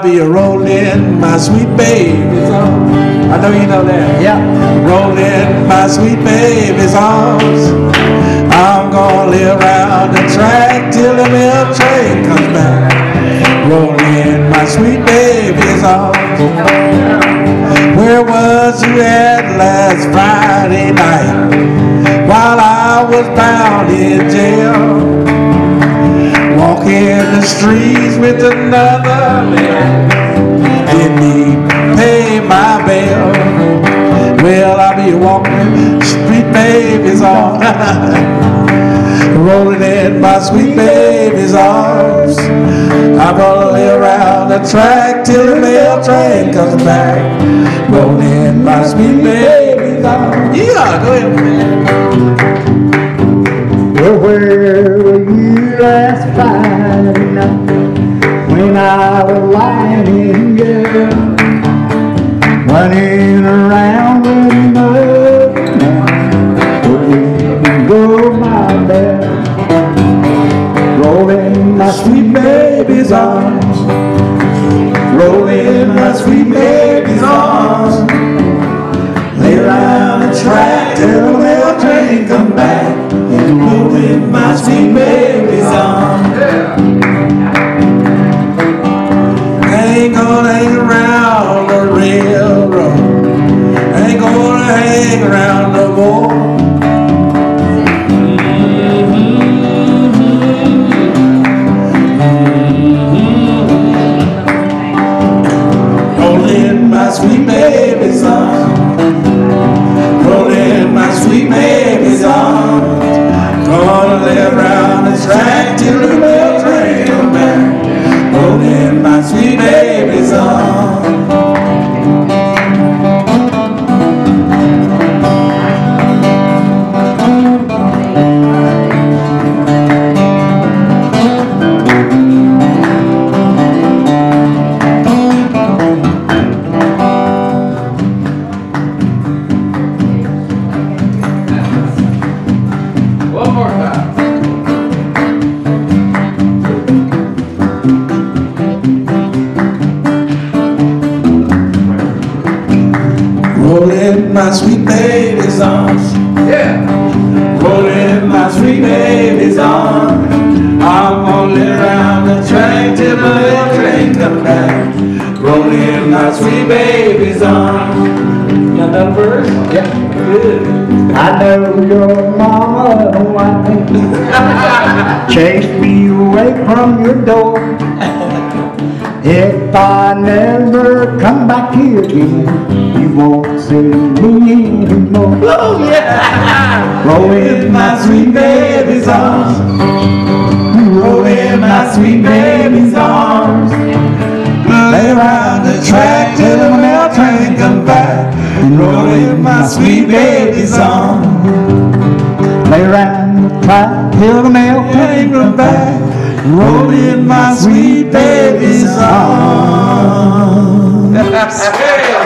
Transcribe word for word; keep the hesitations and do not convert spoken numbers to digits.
be rolling my sweet baby's arms. I know you know that. Yeah. Rolling my sweet baby's arms. I'm gonna live around the track till the milk train comes back. Rolling my sweet baby's arms. Where was you at last Friday night while I was bound in jail? Walking the streets with another man, didn't even pay my bail. Well, I'll be walking sweet baby's arms, rolling in my sweet baby's arms. I'm gonna lay around the track till the mail train comes back, rolling in my sweet baby's arms. Yeah, go ahead, man. Well, where were you last Friday night when I was lying in jail, running around with another man, wouldn't go my bell, rolling my sweet baby's arms, rolling my sweet baby's arms, lay around the track till the mail train come back, rolling my sweet baby's arms. Ain't gonna hang around the railroad, ain't gonna hang around no more. Rolling my sweet baby's arms, rolling my sweet baby's arms. Gonna lay around the track till the mail train come back, rolling my sweet baby's arms. One more time. Rolling my sweet baby's arms. Yeah. Rolling my sweet baby's arms. I'm gonna lay around the track till the little train comes back. Rolling my sweet baby's arms. You got that verse? Yeah. Good. I know your mama don't like me, chase me away from your door. If I never come back here again, you won't see me anymore. Oh yeah! Rolling my sweet baby's arms, Rolling my sweet baby's arms. Lay around the track till the mail train comes back. Rolling my sweet baby's arms. lay around the track till the mail Train comes back. Rolling my sweet baby's arms.